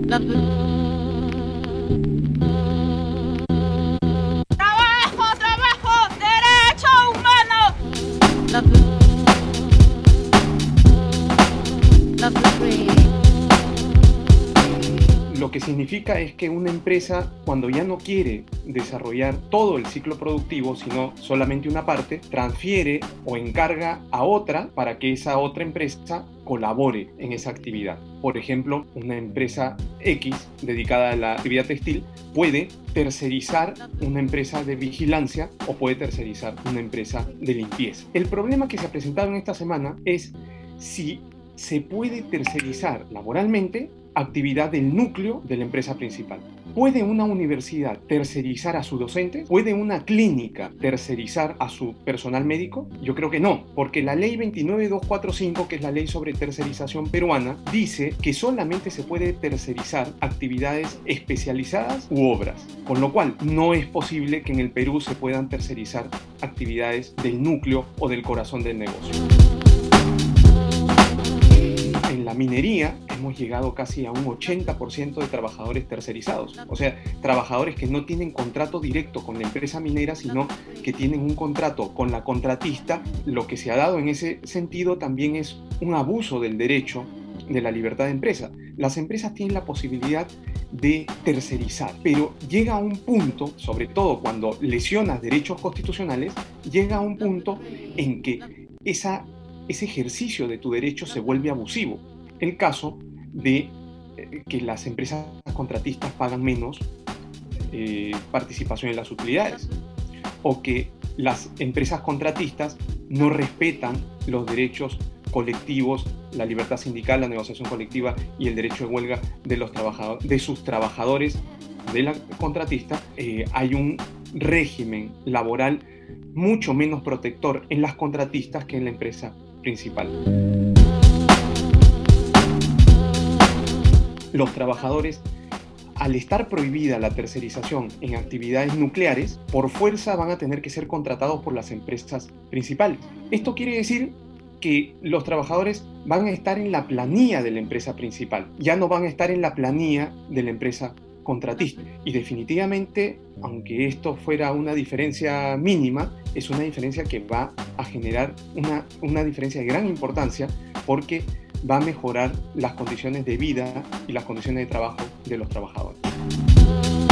Trabajo, trabajo, derecho humano. Lo que significa es que una empresa, cuando ya no quiere desarrollar todo el ciclo productivo, sino solamente una parte, transfiere o encarga a otra para que esa otra empresa colabore en esa actividad. Por ejemplo, una empresa X dedicada a la actividad textil puede tercerizar una empresa de vigilancia o puede tercerizar una empresa de limpieza. El problema que se ha presentado en esta semana es si se puede tercerizar laboralmente actividad del núcleo de la empresa principal. ¿Puede una universidad tercerizar a sus docentes? ¿Puede una clínica tercerizar a su personal médico? Yo creo que no, porque la ley 29245, que es la ley sobre tercerización peruana, dice que solamente se puede tercerizar actividades especializadas u obras, con lo cual no es posible que en el Perú se puedan tercerizar actividades del núcleo o del corazón del negocio. En la minería hemos llegado casi a un 80% de trabajadores tercerizados, o sea, trabajadores que no tienen contrato directo con la empresa minera, sino que tienen un contrato con la contratista. Lo que se ha dado en ese sentido también es un abuso del derecho de la libertad de empresa. Las empresas tienen la posibilidad de tercerizar, pero llega a un punto, sobre todo cuando lesionas derechos constitucionales, llega a un punto en que ese ejercicio de tu derecho se vuelve abusivo. El caso de que las empresas contratistas pagan menos participación en las utilidades, o que las empresas contratistas no respetan los derechos colectivos, la libertad sindical, la negociación colectiva y el derecho de huelga de los trabajadores, de sus trabajadores de la contratista. Hay un régimen laboral mucho menos protector en las contratistas que en la empresa principal. Los trabajadores, al estar prohibida la tercerización en actividades nucleares, por fuerza van a tener que ser contratados por las empresas principales. Esto quiere decir que los trabajadores van a estar en la planilla de la empresa principal, ya no van a estar en la planilla de la empresa contratista. Y definitivamente, aunque esto fuera una diferencia mínima, es una diferencia que va a generar una diferencia de gran importancia, porque va a mejorar las condiciones de vida y las condiciones de trabajo de los trabajadores.